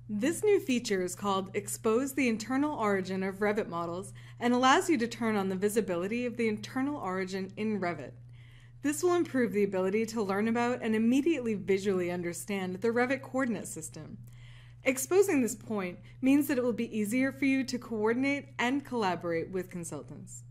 This new feature is called Expose the Internal Origin of Revit Models and allows you to turn on the visibility of the internal origin in Revit. This will improve the ability to learn about and immediately visually understand the Revit coordinate system. Exposing this point means that it will be easier for you to coordinate and collaborate with consultants.